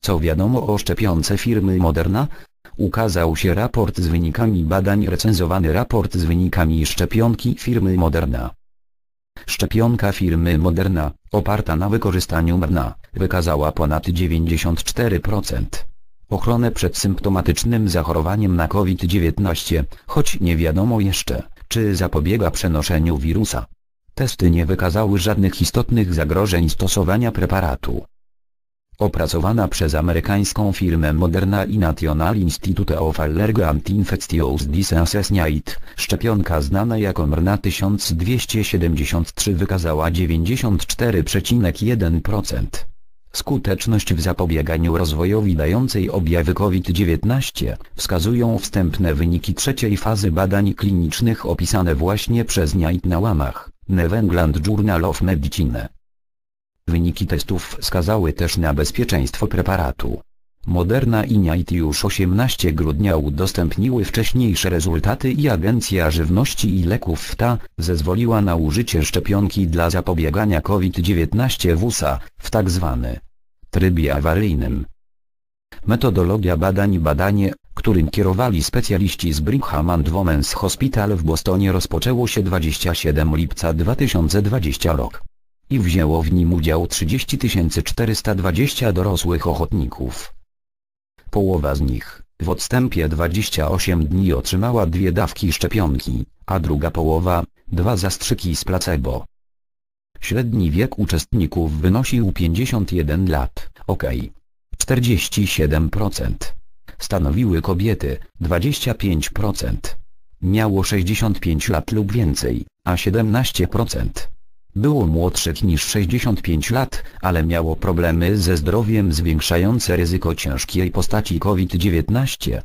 Co wiadomo o szczepionce firmy Moderna? Ukazał się raport z wynikami badań. Recenzowany raport z wynikami szczepionki firmy Moderna. Szczepionka firmy Moderna, oparta na wykorzystaniu mRNA, wykazała ponad 94% ochronę przed symptomatycznym zachorowaniem na COVID-19, choć nie wiadomo jeszcze, czy zapobiega przenoszeniu wirusa. Testy nie wykazały żadnych istotnych zagrożeń stosowania preparatu. Opracowana przez amerykańską firmę Moderna i National Institute of Allergy and Infectious Diseases (NIAID), szczepionka znana jako mRNA 1273 wykazała 94,1% skuteczność w zapobieganiu rozwojowi dającej objawy COVID-19, wskazują wstępne wyniki trzeciej fazy badań klinicznych opisane właśnie przez NIAID na łamach New England Journal of Medicine. Wyniki testów wskazały też na bezpieczeństwo preparatu. Moderna i NIAID już 18 grudnia udostępniły wcześniejsze rezultaty i Agencja Żywności i Leków (FDA) zezwoliła na użycie szczepionki dla zapobiegania COVID-19 w USA, w tzw. trybie awaryjnym. Metodologia badań. Badanie, którym kierowali specjaliści z Brigham and Women's Hospital w Bostonie, rozpoczęło się 27 lipca 2020 rok. I wzięło w nim udział 30 420 dorosłych ochotników. Połowa z nich, w odstępie 28 dni, otrzymała 2 dawki szczepionki, a druga połowa, 2 zastrzyki z placebo. Średni wiek uczestników wynosił 51 lat, 47%. Stanowiły kobiety, 25%. Miało 65 lat lub więcej, a 17%. Było młodszych niż 65 lat, ale miało problemy ze zdrowiem zwiększające ryzyko ciężkiej postaci COVID-19.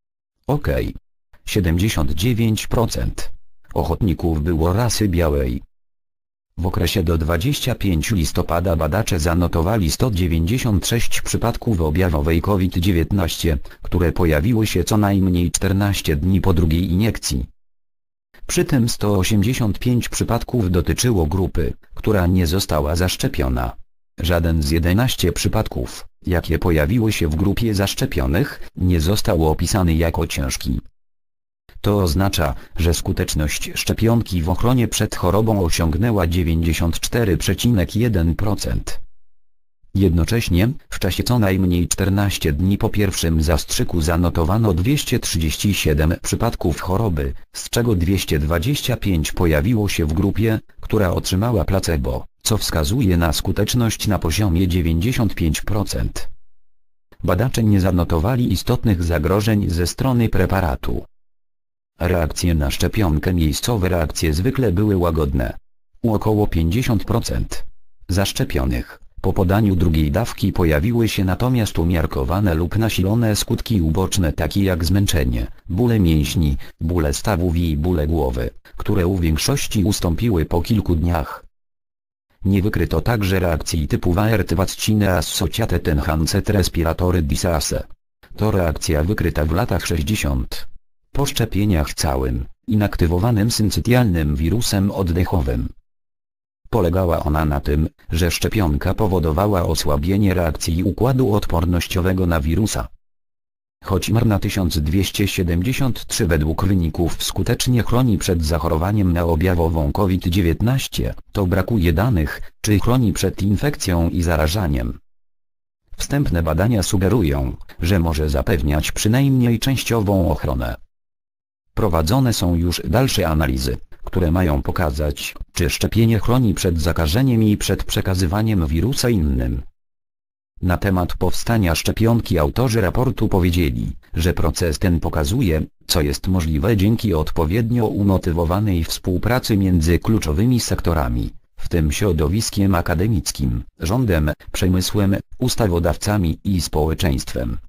79% ochotników było rasy białej. W okresie do 25 listopada badacze zanotowali 196 przypadków objawowej COVID-19, które pojawiły się co najmniej 14 dni po drugiej iniekcji. Przy tym 185 przypadków dotyczyło grupy, która nie została zaszczepiona. Żaden z 11 przypadków, jakie pojawiły się w grupie zaszczepionych, nie został opisany jako ciężki. To oznacza, że skuteczność szczepionki w ochronie przed chorobą osiągnęła 94,1%. Jednocześnie, w czasie co najmniej 14 dni po pierwszym zastrzyku zanotowano 237 przypadków choroby, z czego 225 pojawiło się w grupie, która otrzymała placebo, co wskazuje na skuteczność na poziomie 95%. Badacze nie zanotowali istotnych zagrożeń ze strony preparatu. Reakcje na szczepionkę. Miejscowe reakcje zwykle były łagodne. U około 50% zaszczepionych po podaniu drugiej dawki pojawiły się natomiast umiarkowane lub nasilone skutki uboczne, takie jak zmęczenie, bóle mięśni, bóle stawów i bóle głowy, które u większości ustąpiły po kilku dniach. Nie wykryto także reakcji typu Wirth Vaccine Associated Enhanced Respiratory Disease. To reakcja wykryta w latach 60. po szczepieniach całym, inaktywowanym syncytialnym wirusem oddechowym. Polegała ona na tym, że szczepionka powodowała osłabienie reakcji układu odpornościowego na wirusa. Choć mRNA 1273 według wyników skutecznie chroni przed zachorowaniem na objawową COVID-19, to brakuje danych, czy chroni przed infekcją i zarażaniem. Wstępne badania sugerują, że może zapewniać przynajmniej częściową ochronę. Prowadzone są już dalsze analizy, które mają pokazać, czy szczepienie chroni przed zakażeniem i przed przekazywaniem wirusa innym. Na temat powstania szczepionki autorzy raportu powiedzieli, że proces ten pokazuje, co jest możliwe dzięki odpowiednio umotywowanej współpracy między kluczowymi sektorami, w tym środowiskiem akademickim, rządem, przemysłem, ustawodawcami i społeczeństwem.